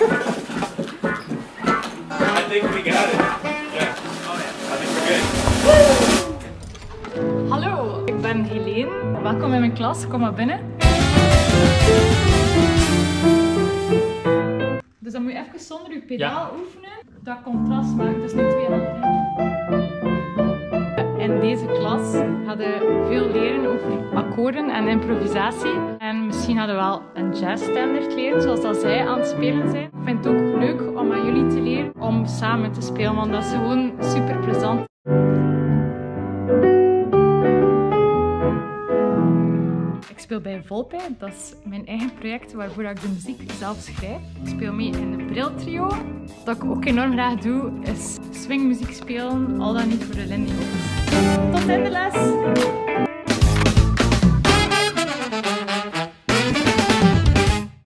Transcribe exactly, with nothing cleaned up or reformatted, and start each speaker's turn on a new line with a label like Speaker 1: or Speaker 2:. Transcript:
Speaker 1: think we got it. Yeah. Oh yeah. I think we're good.
Speaker 2: Hallo, ik ben Heleen. Welkom in mijn klas. Kom maar binnen. Dus dan moet je even zonder je pedaal ja. oefenen. Dat contrast maakt dus nu twee handen. In deze klas hadden we veel leren over akkoorden en improvisatie. En misschien hadden we wel een jazzstandard leren, zoals dat zij aan het spelen zijn. Ik vind het ook leuk om aan jullie te leren om samen te spelen, want dat is gewoon super plezant. Ik speel bij Volpe, dat is mijn eigen project waarvoor ik de muziek zelf schrijf. Ik speel mee in een briltrio. Wat ik ook enorm graag doe, is swingmuziek spelen, al dan niet voor de Lindy Hops. Tot in de les!